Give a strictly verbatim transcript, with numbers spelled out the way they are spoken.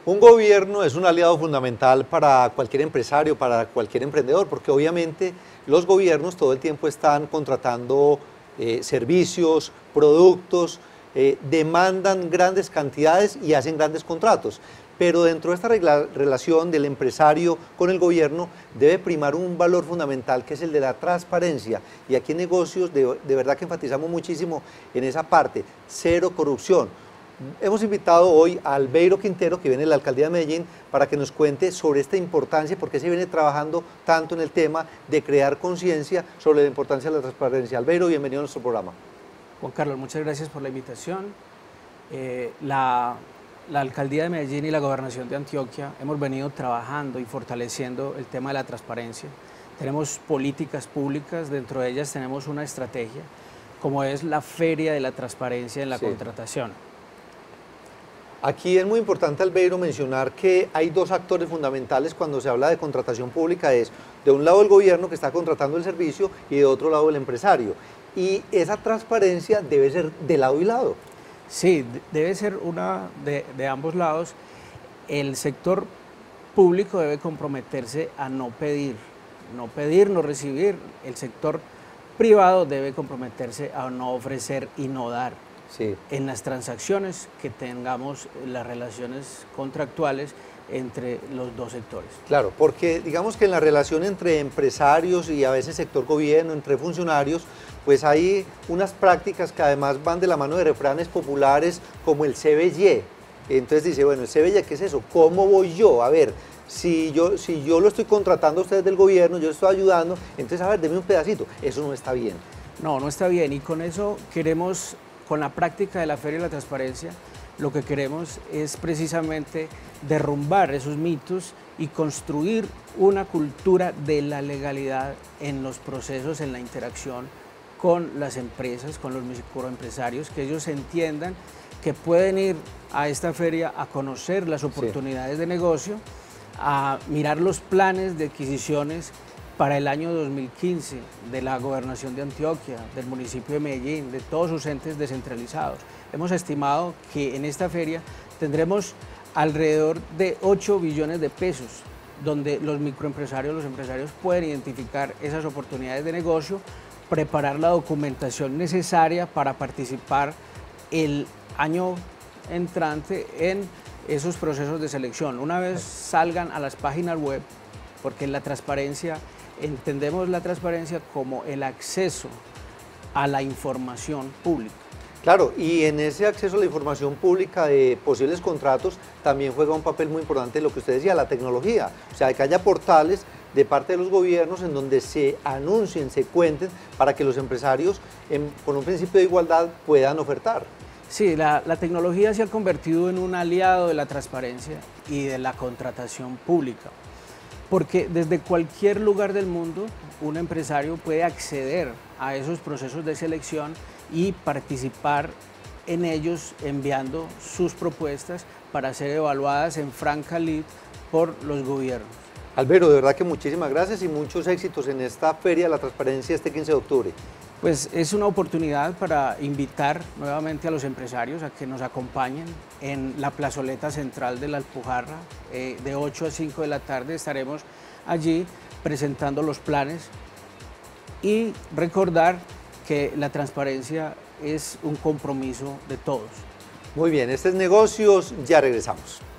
Un gobierno es un aliado fundamental para cualquier empresario, para cualquier emprendedor, porque obviamente los gobiernos todo el tiempo están contratando eh, servicios, productos, eh, demandan grandes cantidades y hacen grandes contratos. Pero dentro de esta regla, relación del empresario con el gobierno debe primar un valor fundamental que es el de la transparencia. Y aquí en negocios de, de verdad que enfatizamos muchísimo en esa parte, cero corrupción. Hemos invitado hoy a Albeiro Quintero, que viene de la Alcaldía de Medellín, para que nos cuente sobre esta importancia, porque se viene trabajando tanto en el tema de crear conciencia sobre la importancia de la transparencia. Albeiro, bienvenido a nuestro programa. Juan Carlos, muchas gracias por la invitación. Eh, la, la Alcaldía de Medellín y la Gobernación de Antioquia hemos venido trabajando y fortaleciendo el tema de la transparencia. Tenemos políticas públicas, dentro de ellas tenemos una estrategia, como es la Feria de la Transparencia en la sí. contratación. Aquí es muy importante, Albeiro, mencionar que hay dos actores fundamentales cuando se habla de contratación pública, es de un lado el gobierno que está contratando el servicio y de otro lado el empresario. Y esa transparencia debe ser de lado y lado. Sí, debe ser una de, de ambos lados. El sector público debe comprometerse a no pedir, no pedir, no recibir. El sector privado debe comprometerse a no ofrecer y no dar. Sí. En las transacciones que tengamos las relaciones contractuales entre los dos sectores. Claro, porque digamos que en la relación entre empresarios y a veces sector gobierno, entre funcionarios, pues hay unas prácticas que además van de la mano de refranes populares como el C B Y. Entonces dice, bueno, el C B Y, ¿qué es eso? ¿Cómo voy yo? A ver, si yo, si yo lo estoy contratando a ustedes del gobierno, yo estoy ayudando, entonces a ver, denme un pedacito. Eso no está bien. No, no está bien, y con eso queremos... Con la práctica de la Feria de la Transparencia, lo que queremos es precisamente derrumbar esos mitos y construir una cultura de la legalidad en los procesos, en la interacción con las empresas, con los microempresarios, que ellos entiendan que pueden ir a esta feria a conocer las oportunidades sí. de negocio, a mirar los planes de adquisiciones para el año dos mil quince de la Gobernación de Antioquia, del municipio de Medellín, de todos sus entes descentralizados. Hemos estimado que en esta feria tendremos alrededor de ocho billones de pesos, donde los microempresarios, los empresarios pueden identificar esas oportunidades de negocio, preparar la documentación necesaria para participar el año entrante en esos procesos de selección. Una vez salgan a las páginas web, porque la transparencia, entendemos la transparencia como el acceso a la información pública. Claro, y en ese acceso a la información pública de posibles contratos también juega un papel muy importante lo que usted decía, la tecnología. O sea, que haya portales de parte de los gobiernos en donde se anuncien, se cuenten, para que los empresarios en, con un principio de igualdad puedan ofertar. Sí, la, la tecnología se ha convertido en un aliado de la transparencia y de la contratación pública. Porque desde cualquier lugar del mundo un empresario puede acceder a esos procesos de selección y participar en ellos enviando sus propuestas para ser evaluadas en franca lid por los gobiernos. Albeiro, de verdad que muchísimas gracias y muchos éxitos en esta Feria de la Transparencia este quince de octubre. Pues es una oportunidad para invitar nuevamente a los empresarios a que nos acompañen en la plazoleta central de la Alpujarra. Eh, de ocho a cinco de la tarde estaremos allí presentando los planes y recordar que la transparencia es un compromiso de todos. Muy bien, este es Negocios, ya regresamos.